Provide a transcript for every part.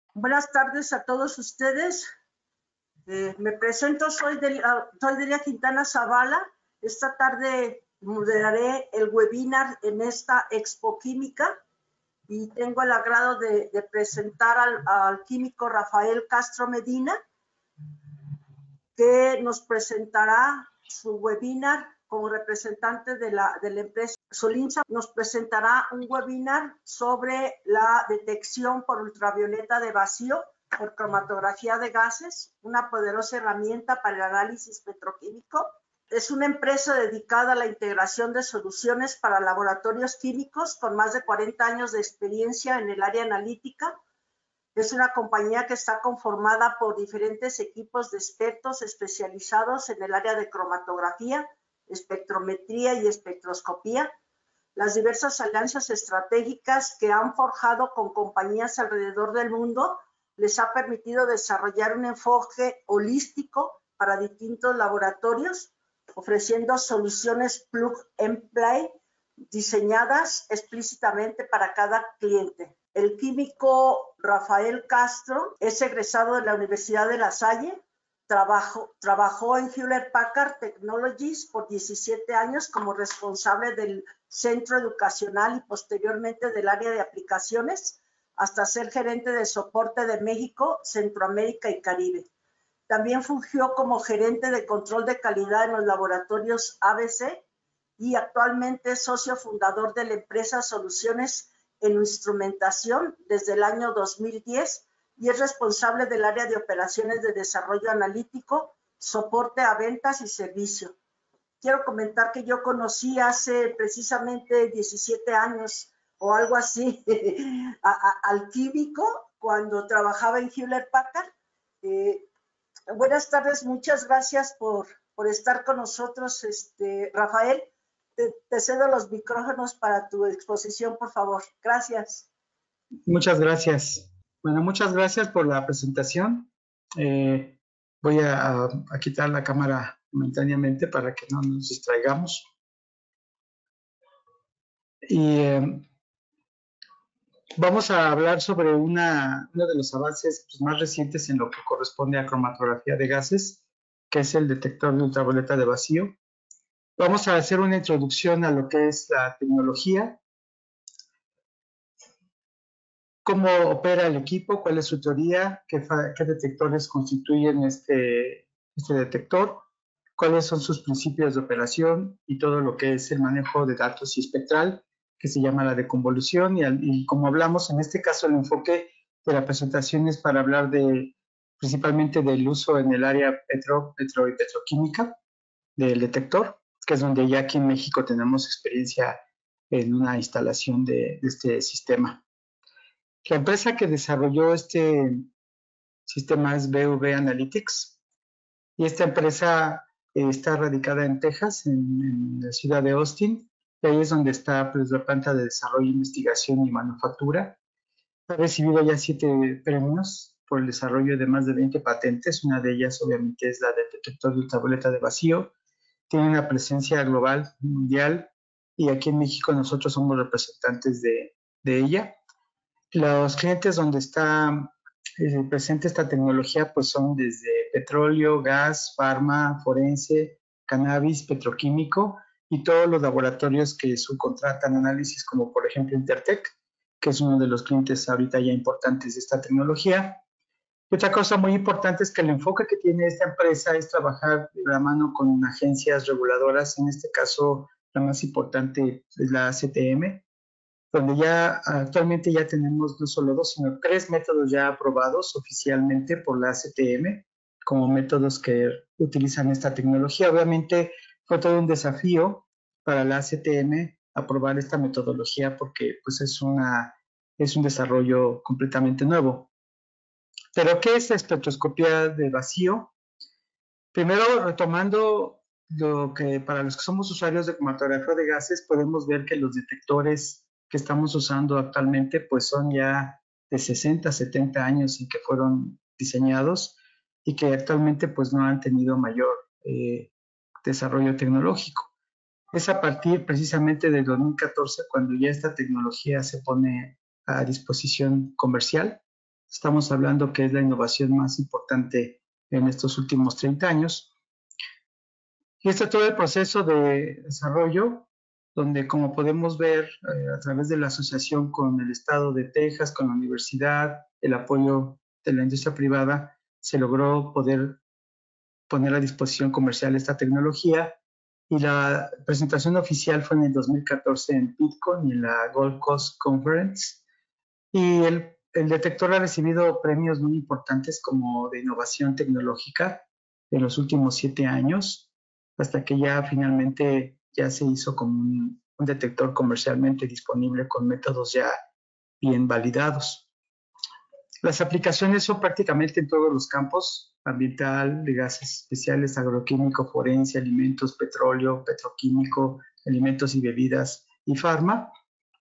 Buenas tardes a todos ustedes. Me presento, soy Delia Quintana Zavala. Esta tarde moderaré el webinar en esta Expo Química y tengo el agrado de presentar al químico Rafael Castro Medina, que nos presentará su webinar como representante de la empresa Solinsa. Nos presentará un webinar sobre la detección por ultravioleta de vacío por cromatografía de gases, una poderosa herramienta para el análisis petroquímico. Es una empresa dedicada a la integración de soluciones para laboratorios químicos con más de 40 años de experiencia en el área analítica. Es una compañía que está conformada por diferentes equipos de expertos especializados en el área de cromatografía, espectrometría y espectroscopía. Las diversas alianzas estratégicas que han forjado con compañías alrededor del mundo les ha permitido desarrollar un enfoque holístico para distintos laboratorios, ofreciendo soluciones plug and play diseñadas explícitamente para cada cliente. El químico Rafael Castro es egresado de la Universidad de La Salle. Trabajó en Hewlett Packard Technologies por 17 años como responsable del centro educacional y posteriormente del área de aplicaciones, hasta ser gerente de soporte de México, Centroamérica y Caribe. También fungió como gerente de control de calidad en los laboratorios ABC y actualmente es socio fundador de la empresa Soluciones en Instrumentación desde el año 2010 y es responsable del área de operaciones de desarrollo analítico, soporte a ventas y servicio. Quiero comentar que yo conocí hace precisamente 17 años o algo así al químico cuando trabajaba en Hewlett Packard. Buenas tardes, muchas gracias por estar con nosotros, Rafael. Te cedo los micrófonos para tu exposición, por favor. Gracias. Muchas gracias. Bueno, muchas gracias por la presentación. Voy a quitar la cámara momentáneamente para que no nos distraigamos. Y vamos a hablar sobre uno de los avances más recientes en lo que corresponde a cromatografía de gases, que es el detector de ultravioleta de vacío. Vamos a hacer una introducción a lo que es la tecnología, cómo opera el equipo, cuál es su teoría, qué detectores constituyen este detector, cuáles son sus principios de operación y todo lo que es el manejo de datos y espectral, que se llama la deconvolución. Y como hablamos, en este caso el enfoque de la presentación es para hablar principalmente del uso en el área petro y petroquímica del detector, que es donde ya aquí en México tenemos experiencia en una instalación de este sistema. La empresa que desarrolló este sistema es BV Analytics y esta empresa está radicada en Texas, en la ciudad de Austin, y ahí es donde está pues, la planta de desarrollo, investigación y manufactura. Ha recibido ya 7 premios por el desarrollo de más de 20 patentes. Una de ellas obviamente es la del detector de ultravioleta de vacío. Tiene una presencia global, mundial, y aquí en México nosotros somos representantes de ella. Los clientes donde está presente esta tecnología pues son desde petróleo, gas, farma, forense, cannabis, petroquímico y todos los laboratorios que subcontratan análisis como por ejemplo Intertek, que es uno de los clientes ahorita ya importantes de esta tecnología. Y otra cosa muy importante es que el enfoque que tiene esta empresa es trabajar de la mano con agencias reguladoras, en este caso la más importante es la ACTM, donde ya actualmente ya tenemos no solo 2, sino 3 métodos ya aprobados oficialmente por la ACTM como métodos que utilizan esta tecnología. Obviamente fue todo un desafío para la ACTM aprobar esta metodología porque pues es un desarrollo completamente nuevo. ¿Pero qué es la espectroscopía de vacío? Primero, retomando lo que para los que somos usuarios de cromatografía de gases, podemos ver que los detectores que estamos usando actualmente pues son ya de 60, 70 años en que fueron diseñados y que actualmente pues no han tenido mayor desarrollo tecnológico. Es a partir precisamente del 2014 cuando ya esta tecnología se pone a disposición comercial Estamos hablando que es la innovación más importante en estos últimos 30 años. Y este es todo el proceso de desarrollo, donde como podemos ver a través de la asociación con el estado de Texas, con la universidad, el apoyo de la industria privada, se logró poder poner a disposición comercial esta tecnología, y la presentación oficial fue en el 2014 en Pittcon y en la Gold Coast Conference. Y el detector ha recibido premios muy importantes como de innovación tecnológica en los últimos 7 años, hasta que ya finalmente ya se hizo como un detector comercialmente disponible con métodos ya bien validados. Las aplicaciones son prácticamente en todos los campos: ambiental, de gases especiales, agroquímico, forense, alimentos, petróleo, petroquímico, alimentos y bebidas y farma.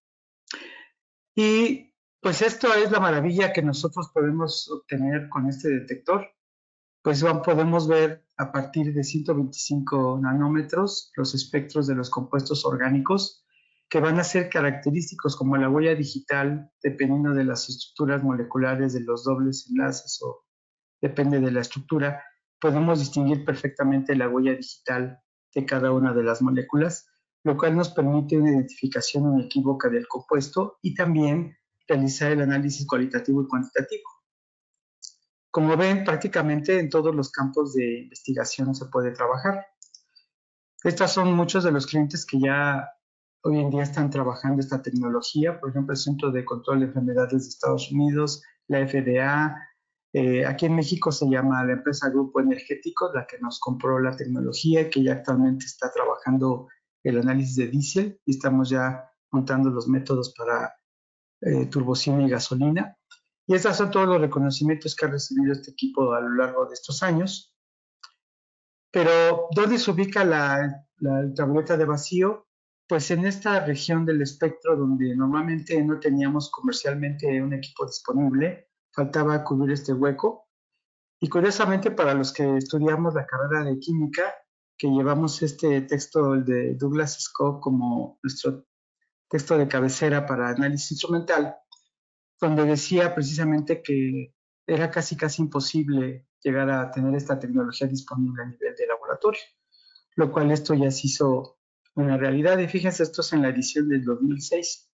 Y pues esto es la maravilla que nosotros podemos obtener con este detector. Pues podemos ver a partir de 125 nanómetros los espectros de los compuestos orgánicos, que van a ser característicos como la huella digital, dependiendo de las estructuras moleculares de los dobles enlaces o depende de la estructura. Podemos distinguir perfectamente la huella digital de cada una de las moléculas, lo cual nos permite una identificación inequívoca del compuesto y también realizar el análisis cualitativo y cuantitativo. Como ven, prácticamente en todos los campos de investigación se puede trabajar. Estos son muchos de los clientes que ya hoy en día están trabajando esta tecnología. Por ejemplo, el Centro de Control de Enfermedades de Estados Unidos, la FDA. Aquí en México se llama la empresa Grupo Energético, la que nos compró la tecnología y que ya actualmente está trabajando el análisis de diésel, y estamos ya montando los métodos para turbocina y gasolina. Y estos son todos los reconocimientos que ha recibido este equipo a lo largo de estos años. Pero, ¿dónde se ubica la ultravioleta de vacío? Pues en esta región del espectro donde normalmente no teníamos comercialmente un equipo disponible, faltaba cubrir este hueco. Y curiosamente, para los que estudiamos la carrera de química, que llevamos este texto, el de Douglas Scott, como nuestro texto de cabecera para análisis instrumental, donde decía precisamente que era casi imposible llegar a tener esta tecnología disponible a nivel de laboratorio, lo cual esto ya se hizo una realidad. Y fíjense, esto es en la edición del 2006.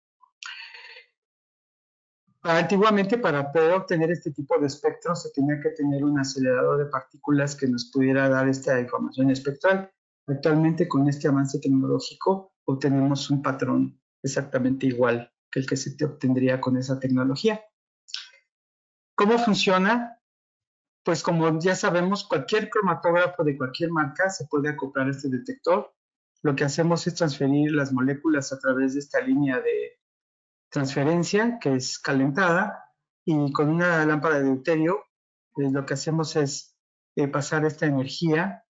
Antiguamente, para poder obtener este tipo de espectros, se tenía que tener un acelerador de partículas que nos pudiera dar esta información espectral. Actualmente, con este avance tecnológico, obtenemos un patrón exactamente igual que el que se obtendría con esa tecnología. ¿Cómo funciona? Pues como ya sabemos, cualquier cromatógrafo de cualquier marca se puede acoplar a este detector. Lo que hacemos es transferir las moléculas a través de esta línea de transferencia, que es calentada, y con una lámpara de deuterio lo que hacemos es pasar esta energía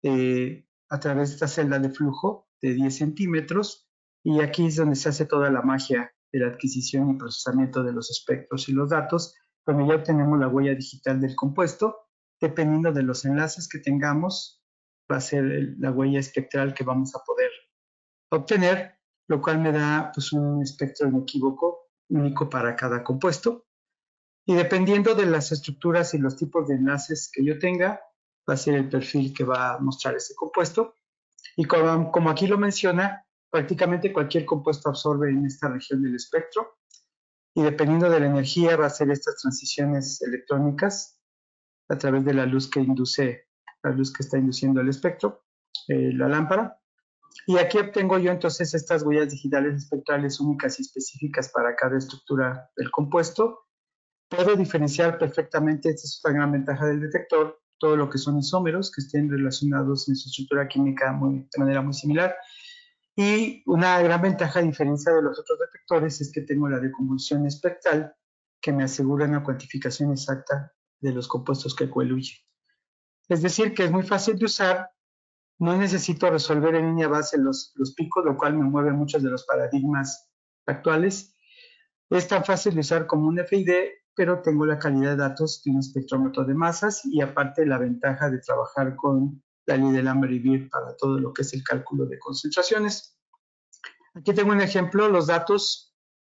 a través de esta celda de flujo de 10 centímetros, y aquí es donde se hace toda la magia de la adquisición y procesamiento de los espectros y los datos, donde ya obtenemos la huella digital del compuesto. Dependiendo de los enlaces que tengamos, va a ser la huella espectral que vamos a poder obtener, lo cual me da pues un espectro inequívoco, único para cada compuesto. Y dependiendo de las estructuras y los tipos de enlaces que yo tenga, va a ser el perfil que va a mostrar ese compuesto. Y como aquí lo menciona, prácticamente cualquier compuesto absorbe en esta región del espectro, y dependiendo de la energía va a hacer estas transiciones electrónicas a través de la luz que induce, la luz que está induciendo el espectro, la lámpara. Y aquí obtengo yo entonces estas huellas digitales espectrales únicas y específicas para cada estructura del compuesto. Puedo diferenciar perfectamente, esta es una gran ventaja del detector, todo lo que son isómeros que estén relacionados en su estructura química de manera muy similar. Y una gran ventaja, a diferencia de los otros detectores, es que tengo la decomposición espectral, que me asegura una cuantificación exacta de los compuestos que coeluyen. Es decir, que es muy fácil de usar. No necesito resolver en línea base los picos, lo cual me mueve muchos de los paradigmas actuales. Es tan fácil de usar como un FID, pero tengo la calidad de datos de un espectrómetro de masas, y aparte la ventaja de trabajar con la ley de Lambert y Beer para todo lo que es el cálculo de concentraciones. Aquí tengo un ejemplo. Los datos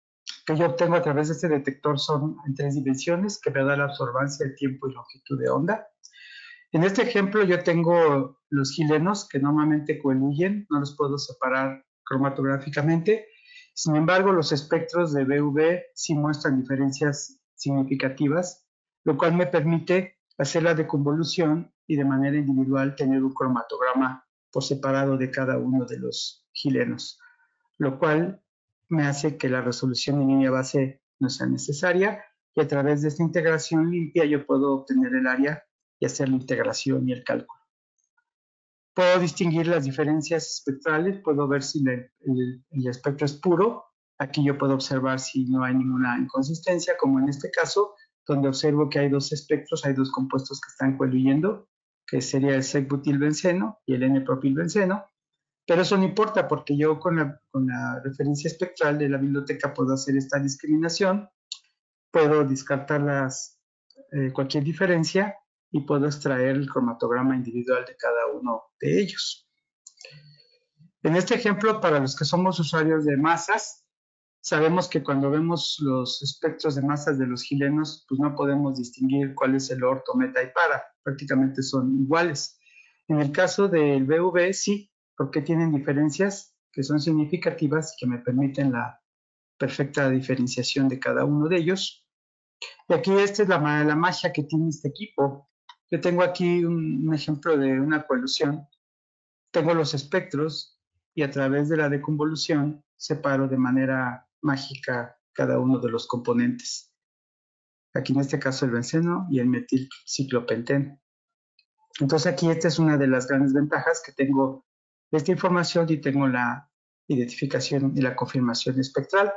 que yo obtengo a través de este detector son en 3 dimensiones, que me da la absorbancia, el tiempo y longitud de onda. En este ejemplo yo tengo los gilenos que normalmente coeluyen, no los puedo separar cromatográficamente. Sin embargo, los espectros de BV sí muestran diferencias significativas, lo cual me permite hacer la deconvolución y de manera individual tener un cromatograma por separado de cada uno de los gilenos, lo cual me hace que la resolución en línea base no sea necesaria y a través de esta integración limpia yo puedo obtener el área y hacer la integración y el cálculo. Puedo distinguir las diferencias espectrales, puedo ver si el espectro es puro. Aquí yo puedo observar si no hay ninguna inconsistencia, como en este caso, donde observo que hay 2 espectros, hay 2 compuestos que están coluyendo, que sería el sec-butilbenceno y el N-propilbenceno. Pero eso no importa porque yo con la referencia espectral de la biblioteca puedo hacer esta discriminación, puedo descartar cualquier diferencia y puedo extraer el cromatograma individual de cada uno de ellos. En este ejemplo, para los que somos usuarios de masas, sabemos que cuando vemos los espectros de masas de los gilenos, pues no podemos distinguir cuál es el orto, meta y para, prácticamente son iguales. En el caso del BV, sí, porque tienen diferencias que son significativas y que me permiten la perfecta diferenciación de cada uno de ellos. Y aquí esta es la magia que tiene este equipo. Yo tengo aquí un ejemplo de una colusión. Tengo los espectros y a través de la deconvolución separo de manera mágica cada uno de los componentes. Aquí en este caso el benceno y el metilciclopenteno. Entonces aquí esta es una de las grandes ventajas que tengo de esta información y tengo la identificación y la confirmación espectral.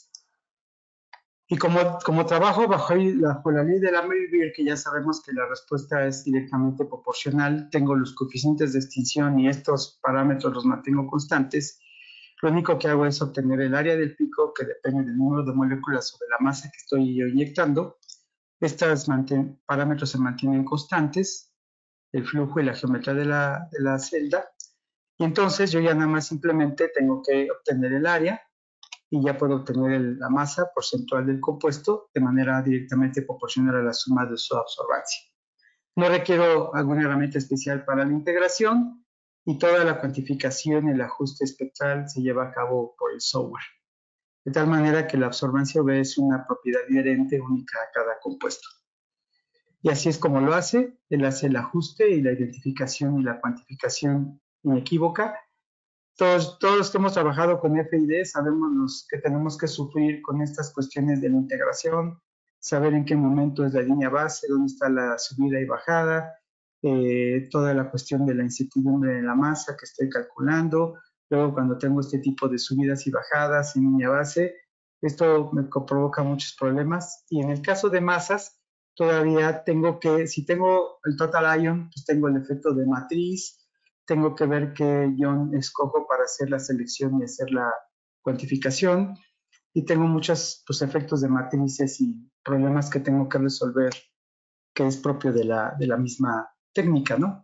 Y como trabajo bajo la ley de Lambertville, que ya sabemos que la respuesta es directamente proporcional, tengo los coeficientes de extinción y estos parámetros los mantengo constantes, lo único que hago es obtener el área del pico, que depende del número de moléculas sobre la masa que estoy yo inyectando. Estos parámetros se mantienen constantes, el flujo y la geometría de la celda, y entonces yo ya nada más simplemente tengo que obtener el área y ya puedo obtener la masa porcentual del compuesto de manera directamente proporcional a la suma de su absorbancia. No requiero alguna herramienta especial para la integración y toda la cuantificación y el ajuste espectral se lleva a cabo por el software. De tal manera que la absorbancia UV es una propiedad inherente única a cada compuesto. Y así es como lo hace. Él hace el ajuste y la identificación y la cuantificación inequívoca. Todos los que hemos trabajado con FID sabemos que tenemos que sufrir con estas cuestiones de la integración, saber en qué momento es la línea base, dónde está la subida y bajada, toda la cuestión de la incertidumbre de la masa que estoy calculando. Luego cuando tengo este tipo de subidas y bajadas en línea base, esto me provoca muchos problemas. Y en el caso de masas, todavía si tengo el total ion, pues tengo el efecto de matriz, tengo que ver qué ion escojo para hacer la selección y hacer la cuantificación, y tengo muchos efectos de matrices y problemas que tengo que resolver, que es propio de la misma técnica, ¿no?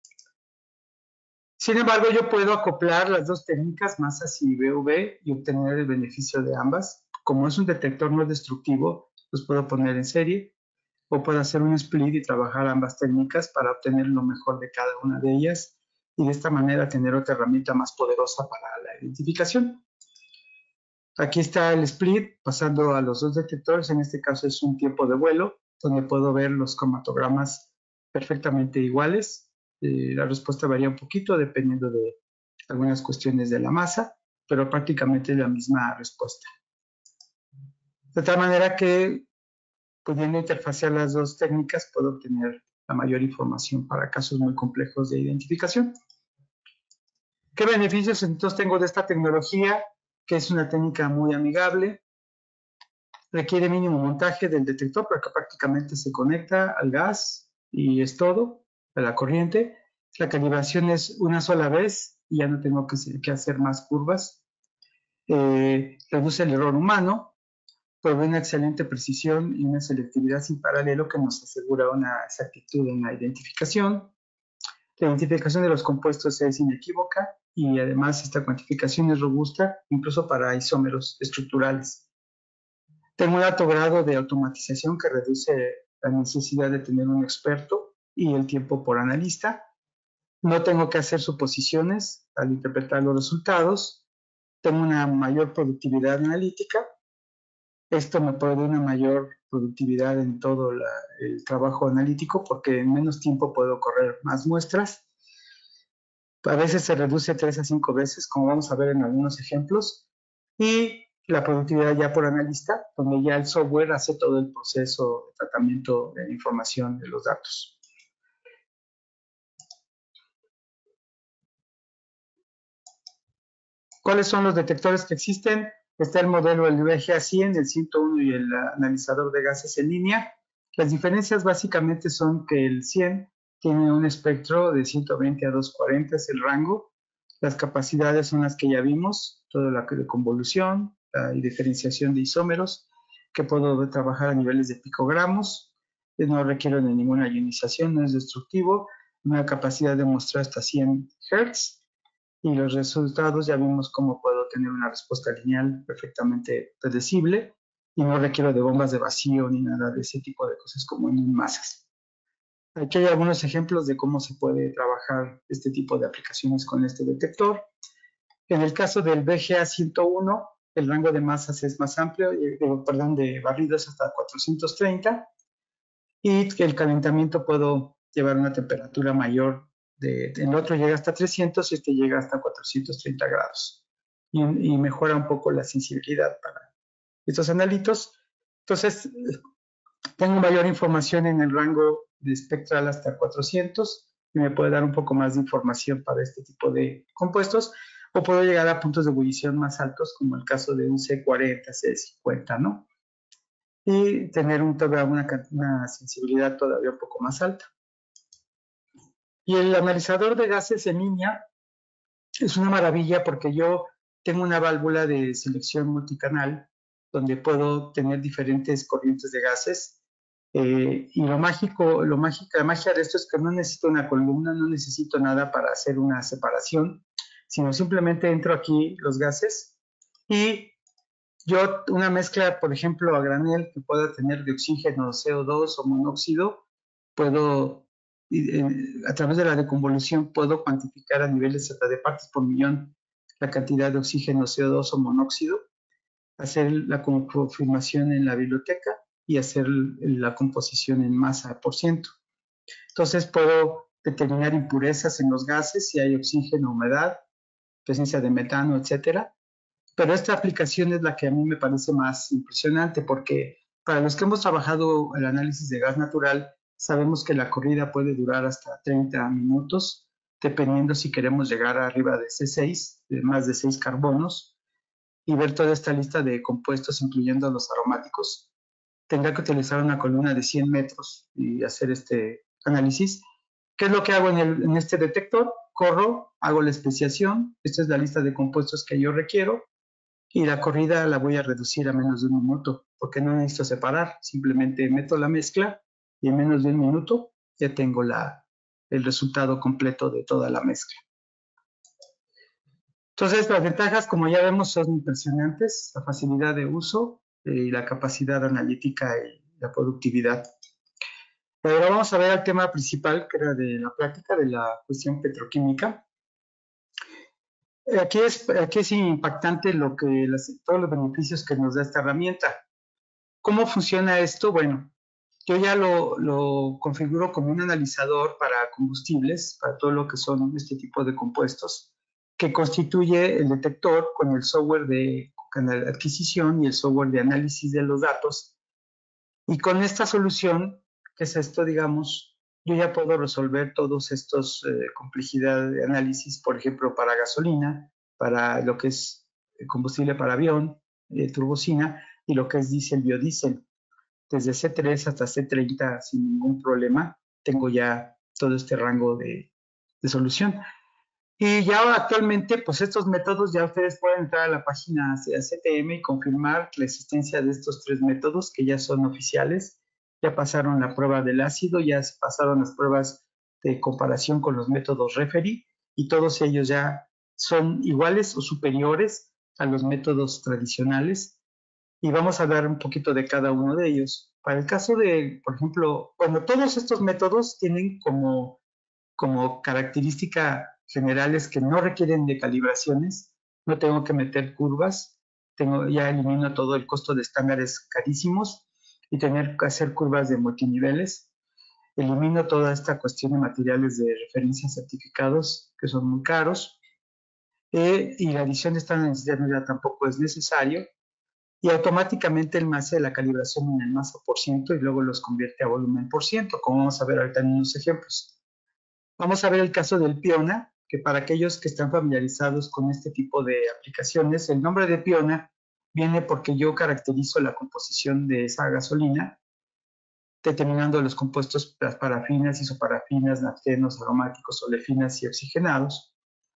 Sin embargo, yo puedo acoplar las dos técnicas, masas y BV, y obtener el beneficio de ambas. Como es un detector no destructivo, los puedo poner en serie, o puedo hacer un split y trabajar ambas técnicas para obtener lo mejor de cada una de ellas y de esta manera tener otra herramienta más poderosa para la identificación. Aquí está el split pasando a los dos detectores. En este caso es un tiempo de vuelo donde puedo ver los cromatogramas perfectamente iguales. La respuesta varía un poquito dependiendo de algunas cuestiones de la masa, pero prácticamente la misma respuesta. De tal manera que pudiendo interfacear las dos técnicas, puedo obtener la mayor información para casos muy complejos de identificación. ¿Qué beneficios entonces tengo de esta tecnología? Que es una técnica muy amigable, requiere mínimo montaje del detector porque prácticamente se conecta al gas y es todo, a la corriente. La calibración es una sola vez y ya no tengo que hacer más curvas. Reduce el error humano, provee una excelente precisión y una selectividad sin paralelo que nos asegura una exactitud en la identificación. La identificación de los compuestos es inequívoca y además esta cuantificación es robusta incluso para isómeros estructurales. Tengo un alto grado de automatización que reduce la necesidad de tener un experto y el tiempo por analista. No tengo que hacer suposiciones al interpretar los resultados. Tengo una mayor productividad analítica. Esto me puede dar una mayor productividad en todo el trabajo analítico porque en menos tiempo puedo correr más muestras. A veces se reduce 3 a 5 veces, como vamos a ver en algunos ejemplos. Y la productividad ya por analista, donde ya el software hace todo el proceso de tratamiento de la información de los datos. ¿Cuáles son los detectores que existen? Está el modelo del VGA100, el 101 y el analizador de gases en línea. Las diferencias básicamente son que el 100 tiene un espectro de 120 a 240, es el rango. Las capacidades son las que ya vimos, toda la de convolución y diferenciación de isómeros, que puedo trabajar a niveles de picogramos. No requiero de ninguna ionización, no es destructivo. Una capacidad de mostrar hasta 100 Hz. Y los resultados ya vimos cómo puedo tener una respuesta lineal perfectamente predecible y no requiero de bombas de vacío ni nada de ese tipo de cosas como en masas. Aquí hay algunos ejemplos de cómo se puede trabajar este tipo de aplicaciones con este detector. En el caso del VGA101, el rango de masas es más amplio, de barridos hasta 430, y el calentamiento puedo llevar una temperatura mayor. El otro llega hasta 300 y este llega hasta 430 grados. Y mejora un poco la sensibilidad para estos analitos. Entonces, tengo mayor información en el rango de espectral hasta 400 y me puede dar un poco más de información para este tipo de compuestos. O puedo llegar a puntos de ebullición más altos, como el caso de un C40, C50, ¿no? Y tener una sensibilidad todavía un poco más alta. Y el analizador de gases en línea es una maravilla porque yo tengo una válvula de selección multicanal donde puedo tener diferentes corrientes de gases. Y la magia de esto es que no necesito una columna, no necesito nada para hacer una separación, sino simplemente entro aquí los gases y yo una mezcla, por ejemplo, a granel que pueda tener de oxígeno, CO2 o monóxido, puedo, a través de la deconvolución, puedo cuantificar a niveles hasta de partes por millón la cantidad de oxígeno, CO2 o monóxido, hacer la confirmación en la biblioteca y hacer la composición en masa por ciento. Entonces puedo determinar impurezas en los gases, si hay oxígeno, humedad, presencia de metano, etcétera. Pero esta aplicación es la que a mí me parece más impresionante porque para los que hemos trabajado el análisis de gas natural, sabemos que la corrida puede durar hasta 30 minutos, dependiendo si queremos llegar arriba de C6, de más de 6 carbonos, y ver toda esta lista de compuestos, incluyendo los aromáticos. Tendrá que utilizar una columna de 100 metros y hacer este análisis. ¿Qué es lo que hago en este detector? Corro, hago la especiación, esta es la lista de compuestos que yo requiero, y la corrida la voy a reducir a menos de 1 minuto, porque no necesito separar, simplemente meto la mezcla y en menos de 1 minuto ya tengo el resultado completo de toda la mezcla. Entonces, las ventajas, como ya vemos, son impresionantes, la facilidad de uso y la capacidad analítica y la productividad. Ahora vamos a ver el tema principal, que era de la práctica, de la cuestión petroquímica. Aquí es impactante todos los beneficios que nos da esta herramienta. ¿Cómo funciona esto? Bueno, yo ya lo configuro como un analizador para combustibles, para todo lo que son este tipo de compuestos, que constituye el detector con el software de adquisición y el software de análisis de los datos. Y con esta solución, que es esto, digamos, yo ya puedo resolver todos estos complejidades de análisis, por ejemplo, para gasolina, para lo que es combustible para avión, turbocina, y lo que es diésel, biodiesel. Desde C3 hasta C30 sin ningún problema, tengo ya todo este rango de solución. Y ya actualmente, pues estos métodos, ya ustedes pueden entrar a la página CTM y confirmar la existencia de estos 3 métodos que ya son oficiales. Ya pasaron la prueba del ácido, ya pasaron las pruebas de comparación con los métodos referee y todos ellos ya son iguales o superiores a los métodos tradicionales. y vamos a hablar un poquito de cada uno de ellos. Para el caso de, por ejemplo, bueno, todos estos métodos tienen como características generales que no requieren de calibraciones, no tengo que meter curvas, ya elimino todo el costo de estándares carísimos y tener que hacer curvas de multiniveles. Elimino toda esta cuestión de materiales de referencia certificados que son muy caros, y la adición de estándares de unidad tampoco es necesario, y automáticamente él me hace la calibración en el masa por ciento y luego los convierte a volumen por ciento, como vamos a ver ahorita en unos ejemplos. Vamos a ver el caso del Piona, que para aquellos que están familiarizados con este tipo de aplicaciones, el nombre de Piona viene porque yo caracterizo la composición de esa gasolina, determinando los compuestos parafinas, isoparafinas, naftenos, aromáticos, olefinas y oxigenados.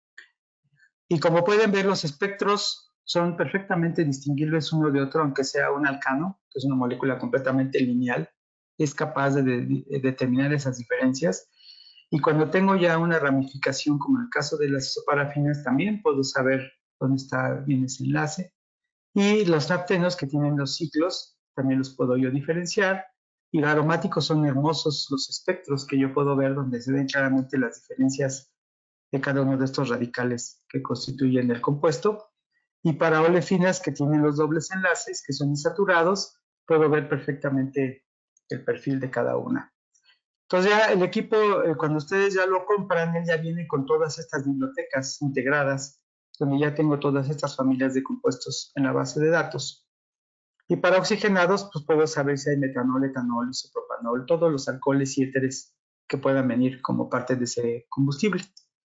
Y como pueden ver, los espectros son perfectamente distinguibles uno de otro, aunque sea un alcano, que es una molécula completamente lineal, es capaz de determinar esas diferencias. Y cuando tengo ya una ramificación, como en el caso de las isoparafinas, también puedo saber dónde está bien ese enlace. Y los naftenos, que tienen los ciclos, también los puedo yo diferenciar. Y los aromáticos son hermosos los espectros que yo puedo ver, donde se ven claramente las diferencias de cada uno de estos radicales que constituyen el compuesto. Y para olefinas, que tienen los dobles enlaces, que son insaturados, puedo ver perfectamente el perfil de cada una. Entonces ya el equipo, cuando ustedes ya lo compran, él ya viene con todas estas bibliotecas integradas, donde ya tengo todas estas familias de compuestos en la base de datos. Y para oxigenados, pues puedo saber si hay metanol, etanol, isopropanol, todos los alcoholes y éteres que puedan venir como parte de ese combustible.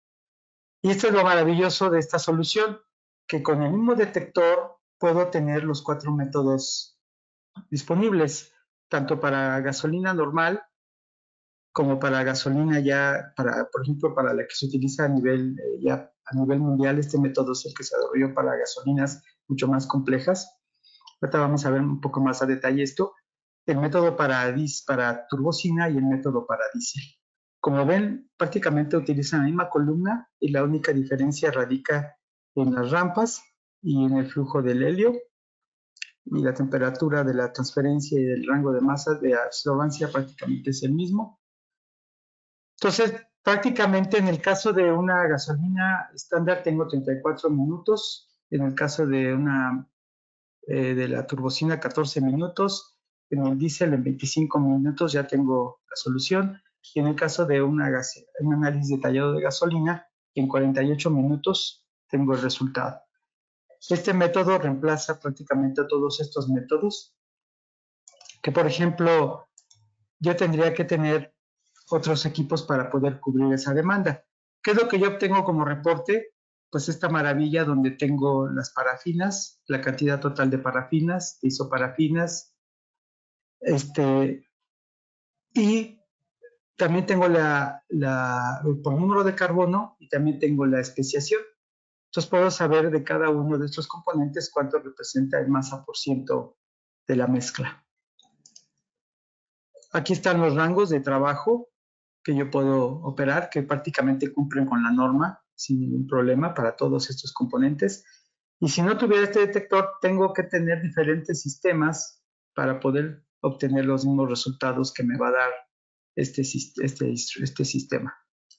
Y esto es lo maravilloso de esta solución, que con el mismo detector puedo tener los 4 métodos disponibles, tanto para gasolina normal, como para gasolina ya, por ejemplo, para la que se utiliza a nivel mundial. Este método es el que se desarrolló para gasolinas mucho más complejas. Ahorita vamos a ver un poco más a detalle esto. El método para turbocina y el método para diésel. Como ven, prácticamente utilizan la misma columna y la única diferencia radica en las rampas y en el flujo del helio, y la temperatura de la transferencia y del rango de masa de absorbancia prácticamente es el mismo. Entonces, prácticamente en el caso de una gasolina estándar tengo 34 minutos, en el caso de de la turbocina 14 minutos, en el diésel en 25 minutos ya tengo la solución, y en el caso de un análisis detallado de gasolina, en 48 minutos tengo el resultado. Este método reemplaza prácticamente a todos estos métodos, que por ejemplo yo tendría que tener otros equipos para poder cubrir esa demanda. ¿Qué es lo que yo obtengo como reporte? Pues esta maravilla donde tengo las parafinas, la cantidad total de parafinas, de isoparafinas, y también tengo por número de carbono, y también tengo la especiación. Entonces puedo saber de cada uno de estos componentes cuánto representa el masa por ciento de la mezcla. Aquí están los rangos de trabajo que yo puedo operar, que prácticamente cumplen con la norma sin ningún problema para todos estos componentes. Y si no tuviera este detector, tengo que tener diferentes sistemas para poder obtener los mismos resultados que me va a dar este sistema.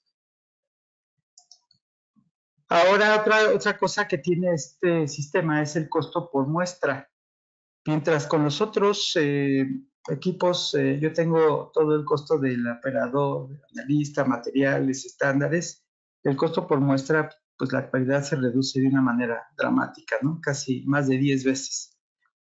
Ahora, otra cosa que tiene este sistema es el costo por muestra. Mientras con los otros equipos yo tengo todo el costo del operador, analista, materiales, estándares, el costo por muestra, pues la calidad se reduce de una manera dramática, ¿no? Casi más de 10 veces.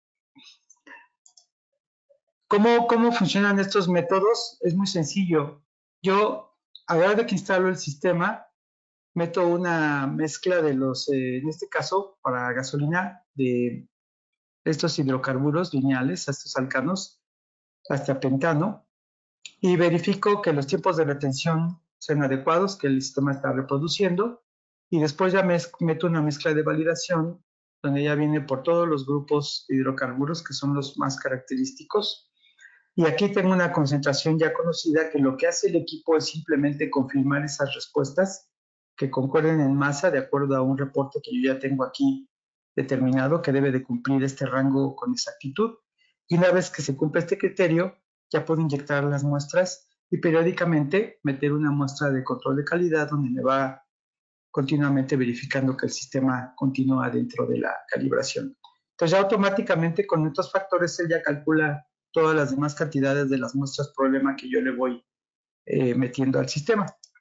¿Cómo funcionan estos métodos? Es muy sencillo. Yo, a la hora de que instalo el sistema, meto una mezcla de en este caso, para gasolina, de estos hidrocarburos lineales, estos alcanos, hasta pentano, y verifico que los tiempos de retención sean adecuados, que el sistema está reproduciendo, y después ya meto una mezcla de validación, donde ya viene por todos los grupos de hidrocarburos, que son los más característicos, y aquí tengo una concentración ya conocida, que lo que hace el equipo es simplemente confirmar esas respuestas que concuerden en masa de acuerdo a un reporte que yo ya tengo aquí determinado que debe de cumplir este rango con exactitud. Y una vez que se cumple este criterio, ya puedo inyectar las muestras y periódicamente meter una muestra de control de calidad donde me va continuamente verificando que el sistema continúa dentro de la calibración. Entonces ya automáticamente con estos factores él ya calcula todas las demás cantidades de las muestras problema que yo le voy metiendo al sistema.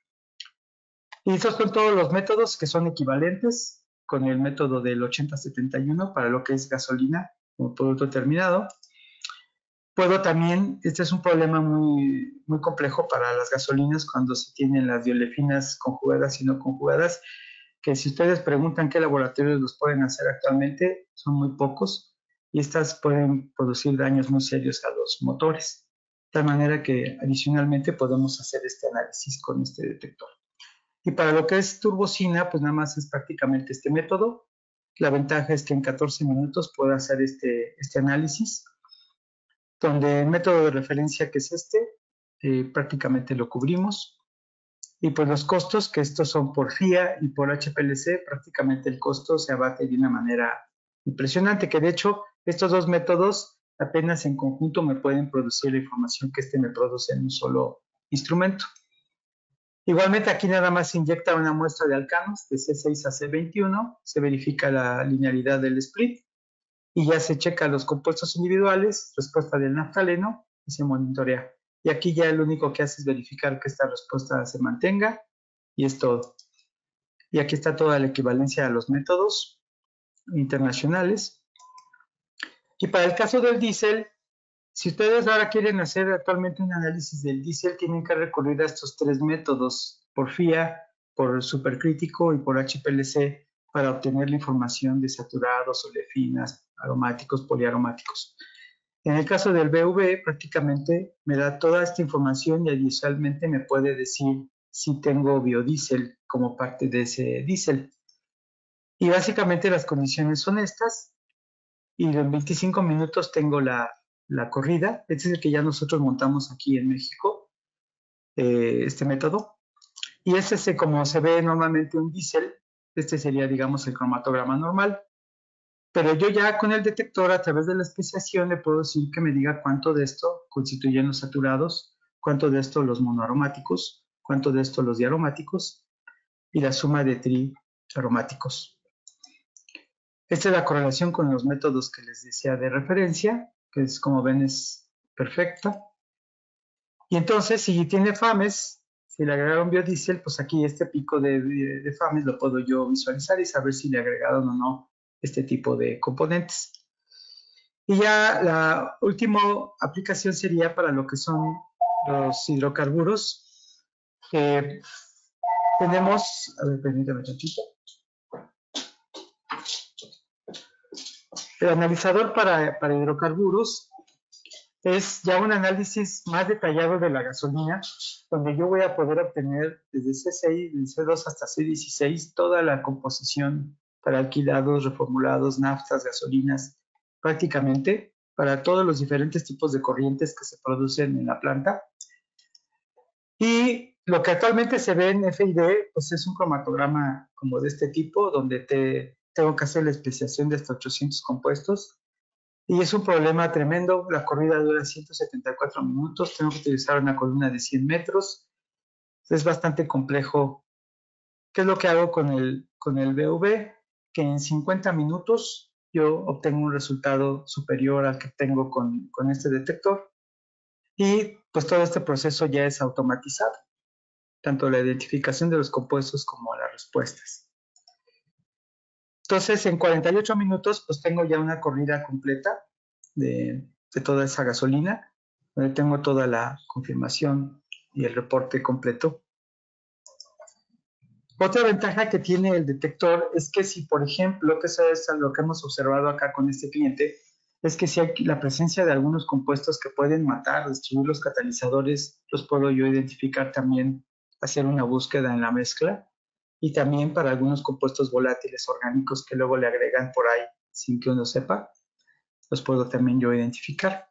Y esos son todos los métodos que son equivalentes con el método del 80-71 para lo que es gasolina como producto terminado. Puedo también, este es un problema muy, muy complejo para las gasolinas cuando se tienen las diolefinas conjugadas y no conjugadas, que si ustedes preguntan qué laboratorios los pueden hacer actualmente, son muy pocos y estas pueden producir daños muy serios a los motores. De tal manera que adicionalmente podemos hacer este análisis con este detector. Y para lo que es turbocina, pues nada más es prácticamente este método. La ventaja es que en 14 minutos puedo hacer este análisis, donde el método de referencia que es prácticamente lo cubrimos. Y pues los costos, que estos son por FIA y por HPLC, prácticamente el costo se abate de una manera impresionante, que de hecho estos dos métodos apenas en conjunto me pueden producir la información que me produce en un solo instrumento. Igualmente aquí nada más se inyecta una muestra de alcanos de C6 a C21, se verifica la linealidad del split y ya se checa los compuestos individuales, respuesta del naftaleno y se monitorea. Y aquí ya lo único que hace es verificar que esta respuesta se mantenga y es todo. Y aquí está toda la equivalencia a los métodos internacionales. Y para el caso del diésel, si ustedes ahora quieren hacer actualmente un análisis del diésel, tienen que recurrir a estos tres métodos, por FIA, por supercrítico y por HPLC, para obtener la información de saturados, olefinas, aromáticos, poliaromáticos. En el caso del BV, prácticamente me da toda esta información y adicionalmente me puede decir si tengo biodiesel como parte de ese diésel. Y básicamente las condiciones son estas, y en 25 minutos tengo la corrida. Este es el que ya nosotros montamos aquí en México, este método. Y este, como se ve normalmente un diésel, este sería, digamos, el cromatograma normal. Pero yo ya con el detector, a través de la especiación, le puedo decir que me diga cuánto de esto constituyen los saturados, cuánto de esto los monoaromáticos, cuánto de esto los diaromáticos y la suma de triaromáticos. Esta es la correlación con los métodos que les decía de referencia, que es, como ven, es perfecta. Y entonces, si tiene FAMES, si le agregaron biodiesel, pues aquí este pico de FAMES lo puedo yo visualizar y saber si le agregaron o no este tipo de componentes. Y ya la última aplicación sería para lo que son los hidrocarburos. Tenemos, a ver, permítame tantito. El analizador para hidrocarburos es ya un análisis más detallado de la gasolina, donde yo voy a poder obtener desde C6, desde C2 hasta C16, toda la composición para alquilados, reformulados, naftas, gasolinas, prácticamente para todos los diferentes tipos de corrientes que se producen en la planta. Y lo que actualmente se ve en FID, pues es un cromatograma como de este tipo, donde tengo que hacer la especiación de hasta 800 compuestos. Y es un problema tremendo. La corrida dura 174 minutos. Tengo que utilizar una columna de 100 metros. Es bastante complejo. ¿Qué es lo que hago con el BV? Que en 50 minutos yo obtengo un resultado superior al que tengo con este detector. Y pues todo este proceso ya es automatizado, tanto la identificación de los compuestos como las respuestas. Entonces, en 48 minutos, pues tengo ya una corrida completa de toda esa gasolina, donde tengo toda la confirmación y el reporte completo. Otra ventaja que tiene el detector es que si, por ejemplo, que eso es lo que hemos observado acá con este cliente, es que si hay la presencia de algunos compuestos que pueden matar, destruir los catalizadores, los puedo yo identificar también, hacer una búsqueda en la mezcla, y también para algunos compuestos volátiles orgánicos que luego le agregan por ahí sin que uno sepa, los puedo también yo identificar.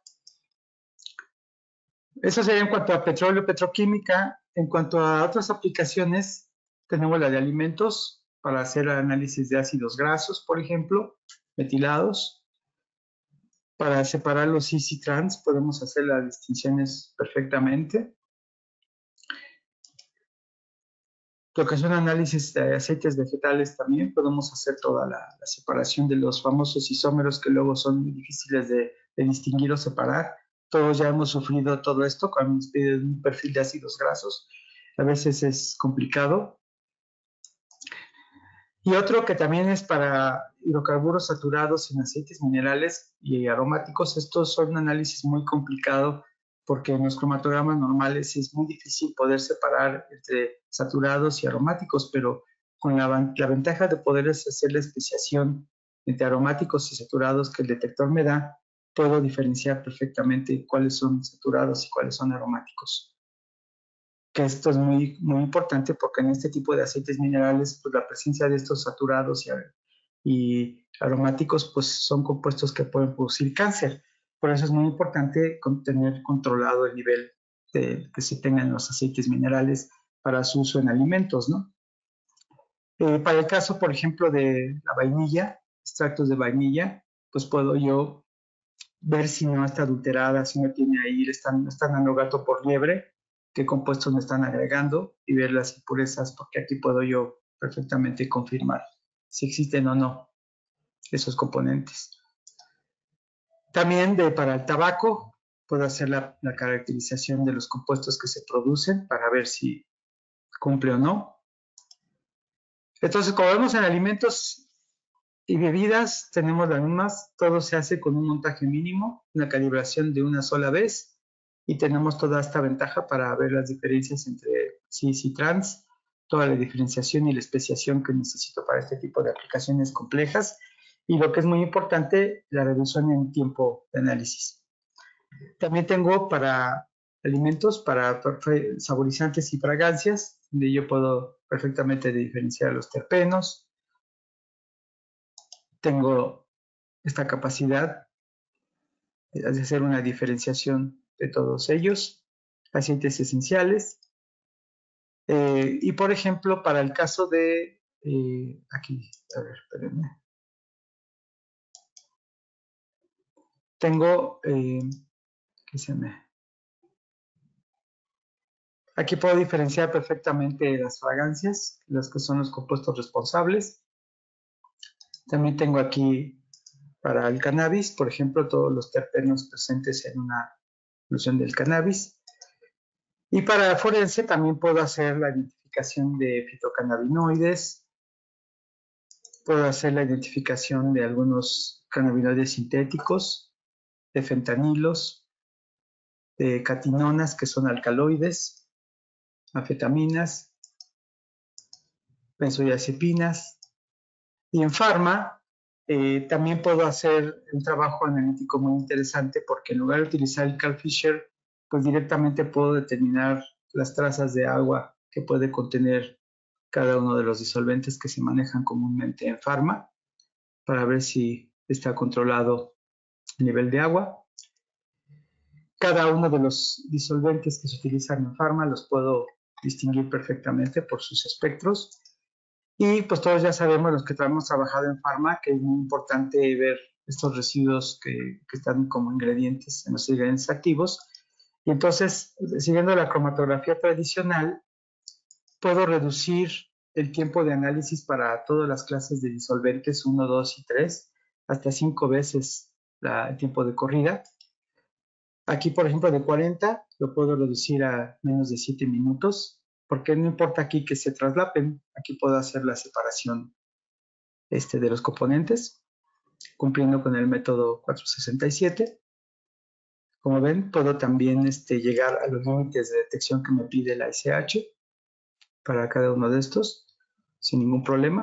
Eso sería en cuanto a petróleo, petroquímica. En cuanto a otras aplicaciones, tenemos la de alimentos para hacer análisis de ácidos grasos, por ejemplo, metilados. Para separar los cis y trans podemos hacer las distinciones perfectamente. Lo que son análisis de aceites vegetales también podemos hacer toda la separación de los famosos isómeros que luego son muy difíciles de distinguir o separar. Todos ya hemos sufrido todo esto cuando nos piden un perfil de ácidos grasos. A veces es complicado. Y otro que también es para hidrocarburos saturados en aceites minerales y aromáticos. Estos son un análisis muy complicado porque en los cromatogramas normales es muy difícil poder separar entre saturados y aromáticos, pero con la ventaja de poder hacer la especiación entre aromáticos y saturados que el detector me da, puedo diferenciar perfectamente cuáles son saturados y cuáles son aromáticos. Que esto es muy, muy importante porque en este tipo de aceites minerales, pues la presencia de estos saturados y aromáticos, pues son compuestos que pueden producir cáncer. Por eso es muy importante tener controlado el nivel que se tengan los aceites minerales para su uso en alimentos, ¿no? Para el caso, por ejemplo, de la vainilla, extractos de vainilla, pues puedo yo ver si no está adulterada, si no tiene ahí, están dando gato por liebre, qué compuestos me están agregando y ver las impurezas, porque aquí puedo yo perfectamente confirmar si existen o no esos componentes. También para el tabaco, puedo hacer la caracterización de los compuestos que se producen para ver si cumple o no. Entonces, como vemos en alimentos y bebidas, tenemos las mismas, todo se hace con un montaje mínimo, una calibración de una sola vez, y tenemos toda esta ventaja para ver las diferencias entre cis y trans, toda la diferenciación y la especiación que necesito para este tipo de aplicaciones complejas, y lo que es muy importante, la reducción en tiempo de análisis. También tengo para alimentos, para saborizantes y fragancias, donde yo puedo perfectamente diferenciar los terpenos. Tengo esta capacidad de hacer una diferenciación de todos ellos, aceites esenciales. Y por ejemplo, para el caso de, aquí, a ver, espérenme. Tengo, aquí puedo diferenciar perfectamente las fragancias, las que son los compuestos responsables. También tengo aquí para el cannabis, por ejemplo, todos los terpenos presentes en una solución del cannabis. Y para forense también puedo hacer la identificación de fitocannabinoides, puedo hacer la identificación de algunos cannabinoides sintéticos, de fentanilos, de catinonas, que son alcaloides, anfetaminas, benzodiazepinas. Y en Pharma también puedo hacer un trabajo analítico muy interesante porque en lugar de utilizar el Carl Fisher, pues directamente puedo determinar las trazas de agua que puede contener cada uno de los disolventes que se manejan comúnmente en Pharma para ver si está controlado el nivel de agua. Cada uno de los disolventes que se utilizan en Pharma los puedo distinguir perfectamente por sus espectros. Y pues todos ya sabemos, los que hemos trabajado en Pharma, que es muy importante ver estos residuos que están como ingredientes en los ingredientes activos. Y entonces, siguiendo la cromatografía tradicional, puedo reducir el tiempo de análisis para todas las clases de disolventes 1, 2 y 3, hasta 5 veces el tiempo de corrida. Aquí, por ejemplo, de 40 lo puedo reducir a menos de 7 minutos, porque no importa aquí que se traslapen, aquí puedo hacer la separación de los componentes, cumpliendo con el método 467. Como ven, puedo también llegar a los límites de detección que me pide la SH para cada uno de estos, sin ningún problema.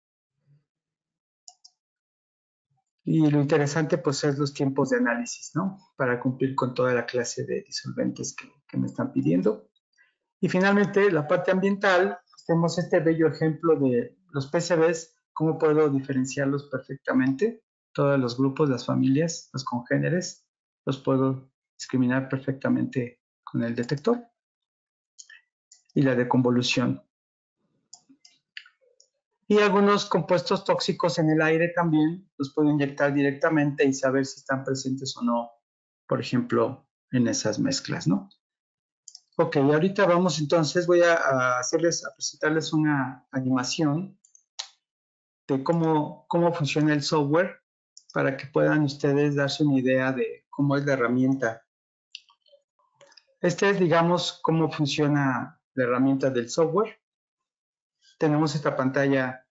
Y lo interesante, pues, es los tiempos de análisis, ¿no? Para cumplir con toda la clase de disolventes que me están pidiendo. Y finalmente, la parte ambiental, pues, tenemos este bello ejemplo de los PCBs, cómo puedo diferenciarlos perfectamente. Todos los grupos, las familias, los congéneres, los puedo discriminar perfectamente con el detector. Y la deconvolución. Y algunos compuestos tóxicos en el aire también los puedo inyectar directamente y saber si están presentes o no, por ejemplo, en esas mezclas, ¿no? Ok, ahorita vamos entonces, voy a presentarles una animación de cómo funciona el software para que puedan ustedes darse una idea de cómo es la herramienta. Este es, digamos, cómo funciona la herramienta del software. Tenemos esta pantalla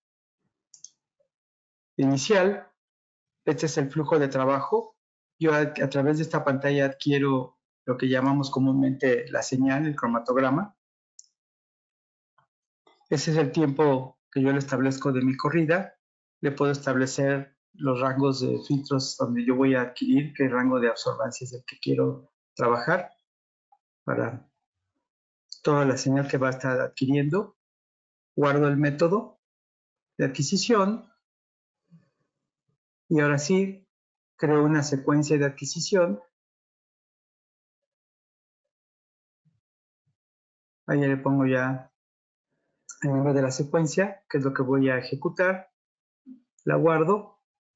inicial. Este es el flujo de trabajo. Yo a través de esta pantalla adquiero lo que llamamos comúnmente la señal, el cromatograma. Ese es el tiempo que yo le establezco de mi corrida. Le puedo establecer los rangos de filtros donde yo voy a adquirir, qué rango de absorbancia es el que quiero trabajar para toda la señal que va a estar adquiriendo. Guardo el método de adquisición y ahora sí creo una secuencia de adquisición. Ahí le pongo ya el nombre de la secuencia, que es lo que voy a ejecutar. La guardo,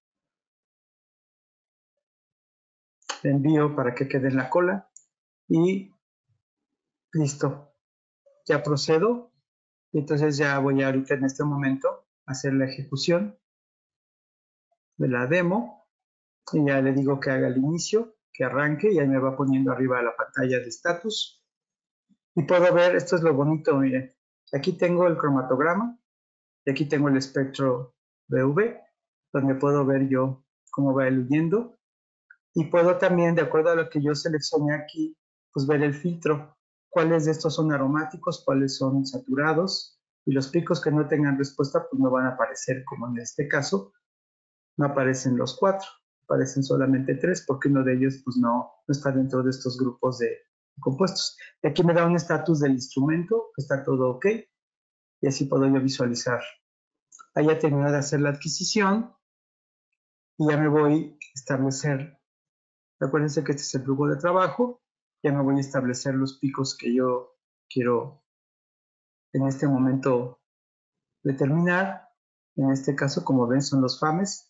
la envío para que quede en la cola y listo. Ya procedo. Entonces ya voy ahorita en este momento a hacer la ejecución de la demo y ya le digo que haga el inicio, que arranque y ahí me va poniendo arriba la pantalla de status. Y puedo ver, esto es lo bonito, miren, aquí tengo el cromatograma y aquí tengo el espectro BV, donde puedo ver yo cómo va eluyendo y puedo también, de acuerdo a lo que yo seleccioné aquí, pues ver el filtro, cuáles de estos son aromáticos, cuáles son saturados y los picos que no tengan respuesta pues no van a aparecer, como en este caso, no aparecen los 4, aparecen solamente 3 porque uno de ellos pues no está dentro de estos grupos de compuestos. Y aquí me da un estatus del instrumento, que está todo ok, y así puedo yo visualizar. Ahí ya terminé de hacer la adquisición y ya me voy a establecer, acuérdense que este es el flujo de trabajo, ya me voy a establecer los picos que yo quiero en este momento determinar. En este caso, como ven, son los FAMES.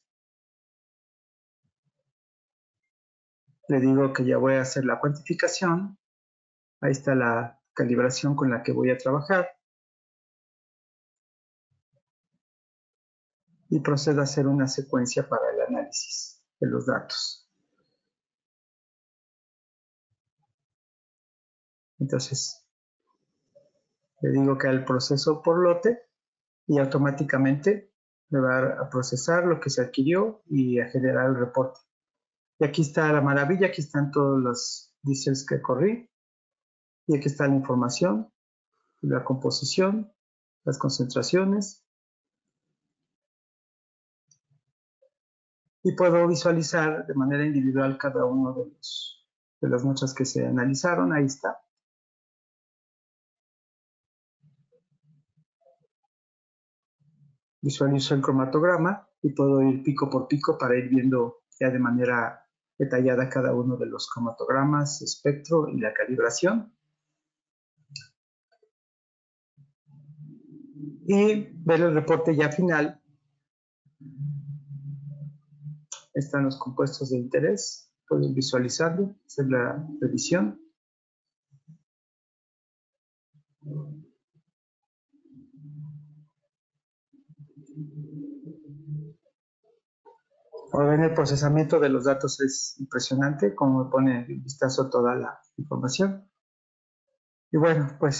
Le digo que ya voy a hacer la cuantificación. Ahí está la calibración con la que voy a trabajar. Y procedo a hacer una secuencia para el análisis de los datos. Entonces, le digo que al proceso por lote y automáticamente me va a procesar lo que se adquirió y a generar el reporte. Y aquí está la maravilla, aquí están todos los diesels que corrí y aquí está la información, la composición, las concentraciones y puedo visualizar de manera individual cada uno de las muestras que se analizaron. Ahí está. Visualizo el cromatograma y puedo ir pico por pico para ir viendo ya de manera detallada cada uno de los cromatogramas, espectro y la calibración. Y ver el reporte ya final. Están los compuestos de interés, pueden visualizarlo, hacer la revisión. Como ven, el procesamiento de los datos es impresionante, como me pone en vistazo toda la información. Y bueno, pues